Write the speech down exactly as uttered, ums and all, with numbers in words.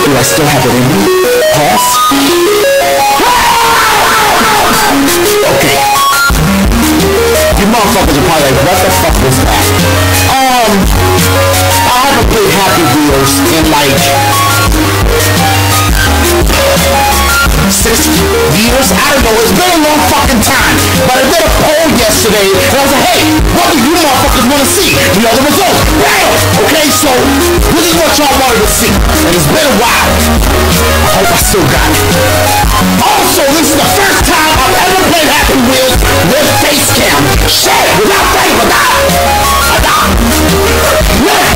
Do I still have it in me? Pause. Okay. You motherfuckers are probably like, what the fuck was that? Um, I haven't played Happy Wheels in like six years? I don't know, it's been a long fucking time. But I did a poll yesterday, and I was like, hey, what do you motherfuckers want to see? You know the results. Bam! Okay, so this is what y'all wanted to see. And it's been a while. I hope I still got it. Also, this is the first time I've ever played Happy Wheels with face cam. Shit, without face, without, without. With